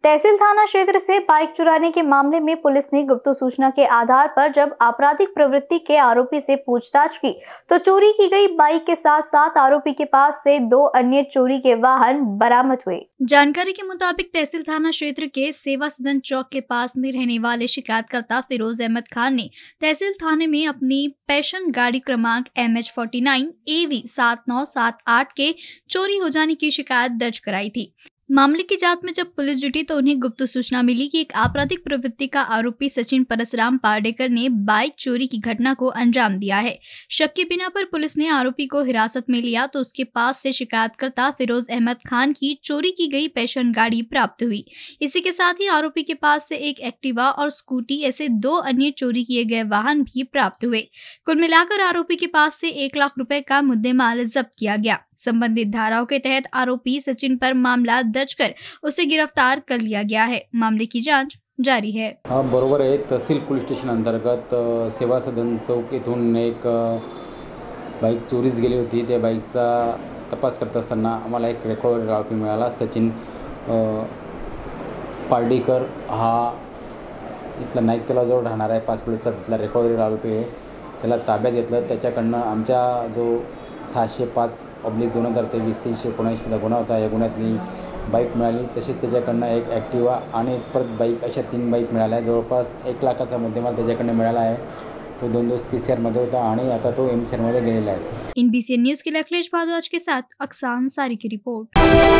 तहसील थाना क्षेत्र से बाइक चुराने के मामले में पुलिस ने गुप्त सूचना के आधार पर जब आपराधिक प्रवृत्ति के आरोपी से पूछताछ की तो चोरी की गई बाइक के साथ साथ आरोपी के पास से 2 अन्य चोरी के वाहन बरामद हुए। जानकारी के मुताबिक तहसील थाना क्षेत्र के सेवा सदन चौक के पास में रहने वाले शिकायतकर्ता फिरोज अहमद खान ने तहसील थाने में अपनी पैशन गाड़ी क्रमांक MH49 AV 7978 के चोरी हो जाने की शिकायत दर्ज कराई थी। मामले की जांच में जब पुलिस जुटी तो उन्हें गुप्त सूचना मिली कि एक आपराधिक प्रवृत्ति का आरोपी सचिन परसराम पार्डेकर ने बाइक चोरी की घटना को अंजाम दिया है। शक के बिना पर पुलिस ने आरोपी को हिरासत में लिया तो उसके पास से शिकायतकर्ता फिरोज अहमद खान की चोरी की गई पैशन गाड़ी प्राप्त हुई। इसी के साथ ही आरोपी के पास से एक एक्टिवा और स्कूटी ऐसे 2 अन्य चोरी किए गए वाहन भी प्राप्त हुए। कुल मिलाकर आरोपी के पास से 1 लाख रुपए का मुद्देमाल जब्त किया गया। संबंधित धाराओं के तहत आरोपी सचिन पर मामला दर्ज कर उसे गिरफ्तार कर लिया गया है। मामले की जांच जारी है। बरोबर आहे। तहसील पोलीस स्टेशन अंतर्गत सेवा सदन चौक येथून एक बाईक चोरीस गेली होती। त्या बाईकचा तपास करत असताना आम्हाला एक रेकॉर्ड आरोपी मिळाला। सचिन पार्डेकर हा इथला नाईक तलावाजवळ राहणार आहे। 5 किलोचा तिथला रेकॉर्ड आरोपी आहे। त्याला ताब्यात घेतलं। त्याच्याकडनं आमच्या जो 605/2023 379 गुन्हा होता, या गुन्ह्यातली बाईक मिळाली। तसेच त्याच्याकडनं एक ॲक्टिवा आणि परत बाईक अशा 3 बाईक मिळाल्या। जवळपास 1 लाखाचा मुद्देमाल त्याच्याकडनं मिळाला आहे। तो 2 दिवस PCR होता आणि आता तो MCR मध्ये गेलेला आहे। NBCN न्यूज़ के लिए अखिलेश भारद्वाज के साथ अक्सान सारी की रिपोर्ट।